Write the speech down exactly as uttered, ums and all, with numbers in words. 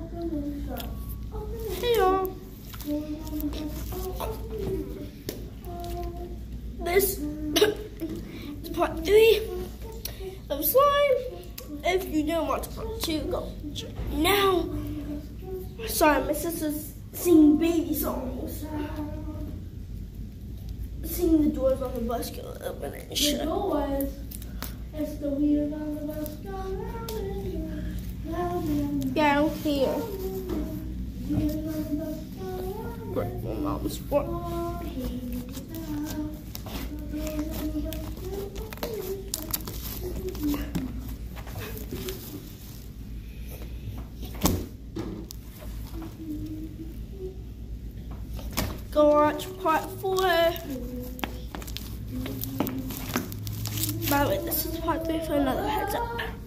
Hey y'all. This is part three of slime. If you didn't watch part two, go now. Sorry, my sister's singing baby songs. Singing the doors on the bus go open and shut. The doors. It's the wheels on the bus go round and round. Down here. Wheels on the bus go round. Right, my mom's work. Go watch part four. By the way, this is part three for another heads up.